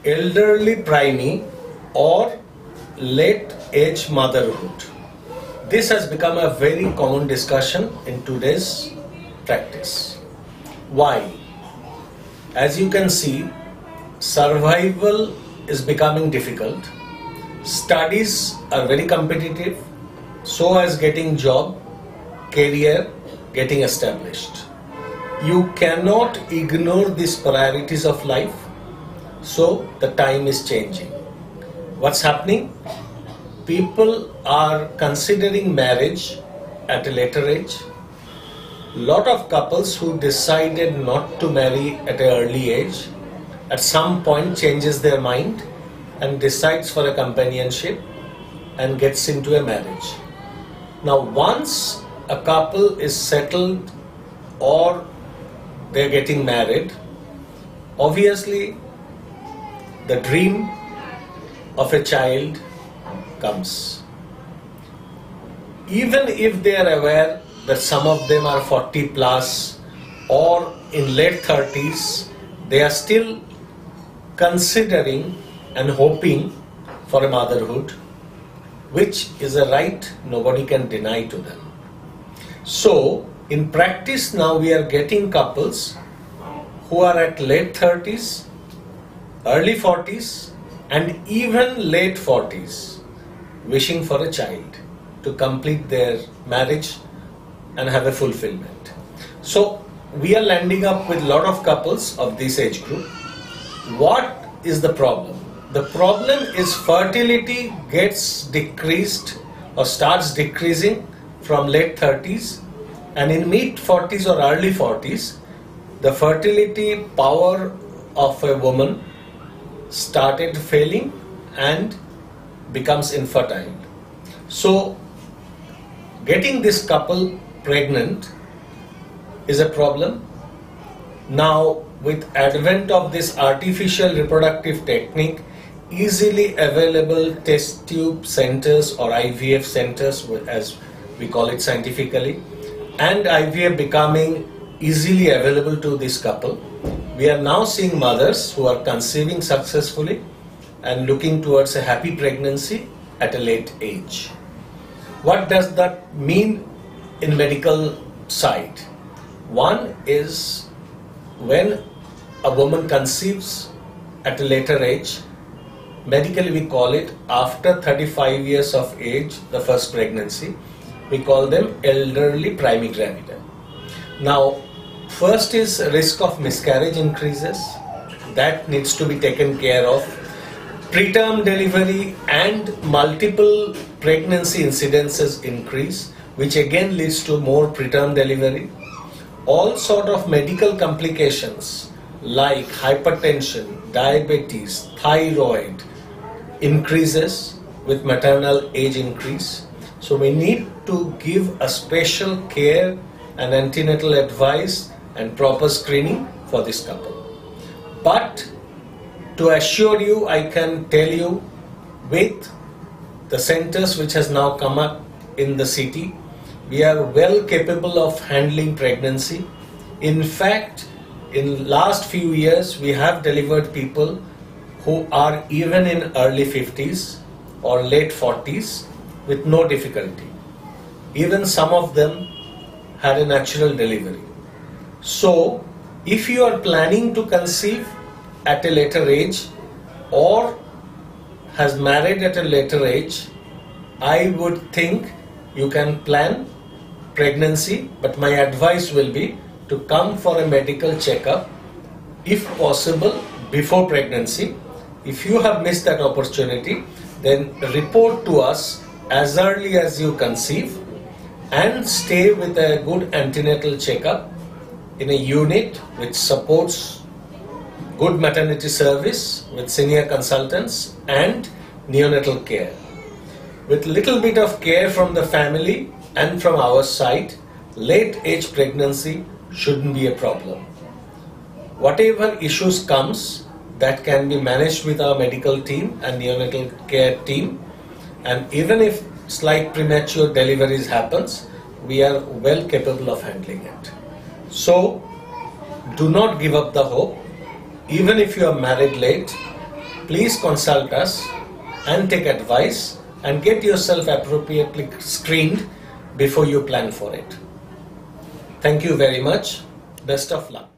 elderly priming or late age motherhood. This has become a very common discussion in today's practice. Why? As you can see, survival is becoming difficult. Studies are very competitive, so as getting job, career, getting established. You cannot ignore these priorities of life, so the time is changing. What's happening? People are considering marriage at a later age. Lot of couples who decided not to marry at an early age, at some point changes their mind and decides for a companionship and gets into a marriage. Now once a couple is settled or they're getting married, obviously the dream of a child comes. Even if they are aware that some of them are 40 plus or in late 30s, they are still considering and hoping for a motherhood, which is a right nobody can deny to them. So in practice now we are getting couples who are at late 30s, early 40s and even late 40s wishing for a child to complete their marriage and have a fulfillment. So we are landing up with a lot of couples of this age group. What is the problem? The problem is fertility gets decreased or starts decreasing from late 30s, and in mid 40s or early 40s the fertility power of a woman started failing and becomes infertile. So getting this couple pregnant is a problem. Now with advent of this artificial reproductive technique, easily available test tube centers or IVF centers as we call it scientifically, and IVF becoming easily available to this couple, we are now seeing mothers who are conceiving successfully and looking towards a happy pregnancy at a late age. What does that mean in medical side? One is when a woman conceives at a later age, medically we call it after 35 years of age, the first pregnancy, we call them elderly primigravida. Now first is risk of miscarriage increases, that needs to be taken care of. Preterm delivery and multiple pregnancy incidences increase, which again leads to more preterm delivery. All sort of medical complications like hypertension, diabetes, thyroid increases with maternal age increase. So we need to give a special care and antenatal advice and proper screening for this couple. But to assure you, I can tell you with the centers which has now come up in the city, we are well capable of handling pregnancy. In fact, in last few years, we have delivered people who are even in early 50s or late 40s with no difficulty. Even some of them had a natural delivery. So, if you are planning to conceive at a later age or has married at a later age, I would think you can plan pregnancy, but my advice will be to come for a medical checkup if possible before pregnancy. If you have missed that opportunity, then report to us as early as you conceive and stay with a good antenatal checkup in a unit which supports good maternity service with senior consultants and neonatal care. With little bit of care from the family and from our side, late age pregnancy shouldn't be a problem. Whatever issues comes, that can be managed with our medical team and neonatal care team, and even if slight premature deliveries happens, we are well capable of handling it. So do not give up the hope. Even if you are married late, please consult us and take advice and get yourself appropriately screened before you plan for it. Thank you very much. Best of luck.